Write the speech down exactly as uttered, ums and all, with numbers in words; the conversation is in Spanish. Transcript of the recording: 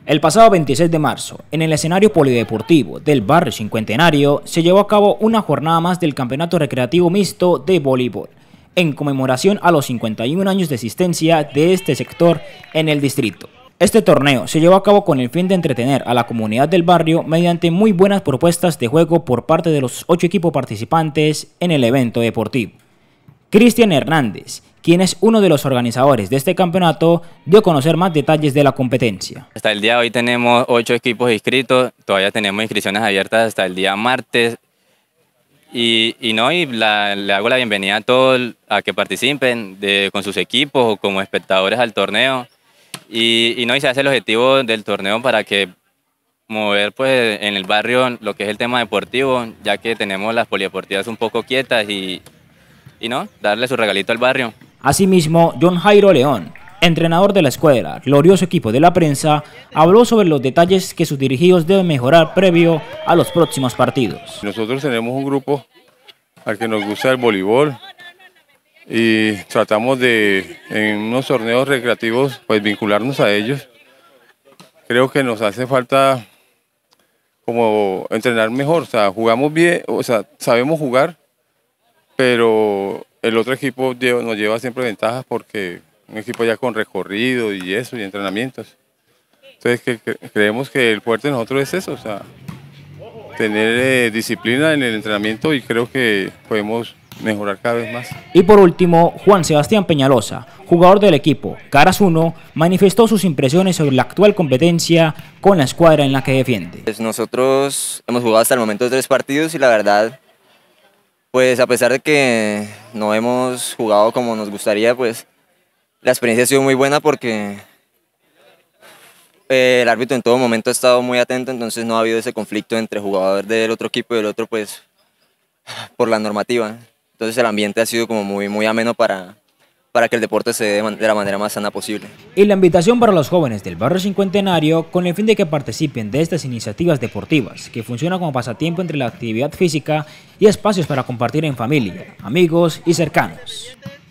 El pasado veintiséis de marzo, en el escenario polideportivo del barrio Cincuentenario, se llevó a cabo una jornada más del Campeonato Recreativo Mixto de Voleibol, en conmemoración a los cincuenta y un años de existencia de este sector en el distrito. Este torneo se llevó a cabo con el fin de entretener a la comunidad del barrio mediante muy buenas propuestas de juego por parte de los ocho equipos participantes en el evento deportivo. Cristian Hernández, quien es uno de los organizadores de este campeonato, dio a conocer más detalles de la competencia. Hasta el día de hoy tenemos ocho equipos inscritos, todavía tenemos inscripciones abiertas hasta el día martes. Y, y no, y la, le hago la bienvenida a todos a que participen de, con sus equipos o como espectadores al torneo. Y, y no, y se hace el objetivo del torneo para que mover pues en el barrio lo que es el tema deportivo, ya que tenemos las polideportivas un poco quietas y, y no, darle su regalito al barrio. Asimismo, John Jairo León, entrenador de la escuela, glorioso equipo de la prensa, habló sobre los detalles que sus dirigidos deben mejorar previo a los próximos partidos. Nosotros tenemos un grupo al que nos gusta el voleibol y tratamos de, en unos torneos recreativos, pues vincularnos a ellos. Creo que nos hace falta como entrenar mejor, o sea, jugamos bien, o sea, sabemos jugar, pero el otro equipo nos lleva siempre ventajas porque un equipo ya con recorrido y eso, y entrenamientos. Entonces que, que, creemos que el fuerte de nosotros es eso, o sea, tener eh, disciplina en el entrenamiento, y creo que podemos mejorar cada vez más. Y por último, Juan Sebastián Peñalosa, jugador del equipo Caras uno, manifestó sus impresiones sobre la actual competencia con la escuadra en la que defiende. Pues nosotros hemos jugado hasta el momento tres partidos y la verdad, pues a pesar de que no hemos jugado como nos gustaría, pues la experiencia ha sido muy buena porque eh, el árbitro en todo momento ha estado muy atento, entonces no ha habido ese conflicto entre jugador del otro equipo y del otro, pues por la normativa. Entonces el ambiente ha sido como muy, muy ameno para, para que el deporte se dé de la manera más sana posible. Y la invitación para los jóvenes del barrio Cincuentenario con el fin de que participen de estas iniciativas deportivas, que funcionan como pasatiempo entre la actividad física y espacios para compartir en familia, amigos y cercanos.